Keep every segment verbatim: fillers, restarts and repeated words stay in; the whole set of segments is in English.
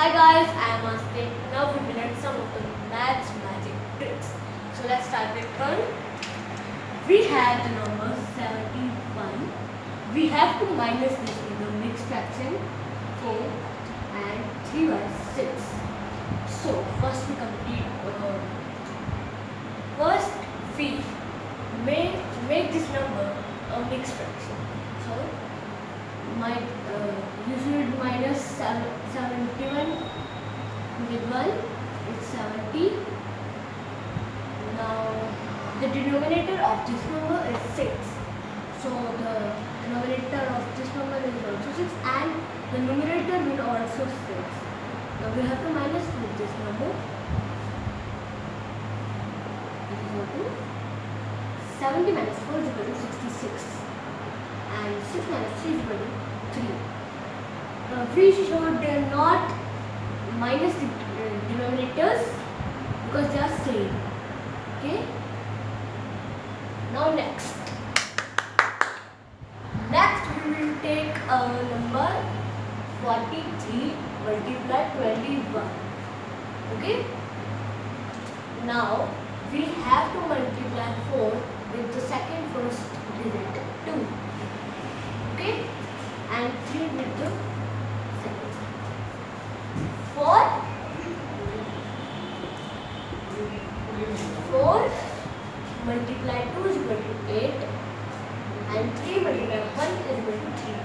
Hi guys, I am Astin. Now we will learn some of the maths magic tricks. So let's start with one. We have the number seventy-one. We have to minus this with the mixed fraction four and three by six. So first we complete. Uh, first we make make this number a mixed fraction. So my uh, you should minus seventy-one with one, it's seventy. Now the denominator of this number is six, so the denominator of this number is also six and the numerator will also six. Now we have to minus with this number. This is equal to seventy minus four is equal to sixty-six and six minus three is equal to three. Uh, we should uh, not minus the uh, denominators because they are same. Okay. Now next. Next we will take a number forty-three multiply twenty-one. Okay. Now we have to multiply four with the second first digit two. Okay. And three with the second. four four multiply two is equal to eight and three multiply one is equal to three.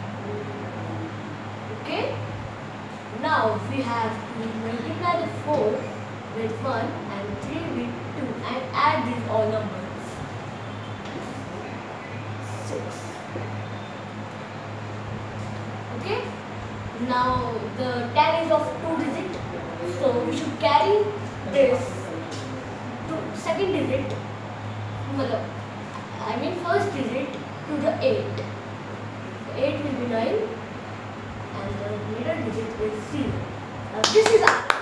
Okay. Now we have to multiply the four with one and three with two and add these all numbers. six. Okay. Now the ten is of two digit, so we should carry this to second digit, I mean first digit to the eight. The eight will be nine and the middle digit is zero. Now this is our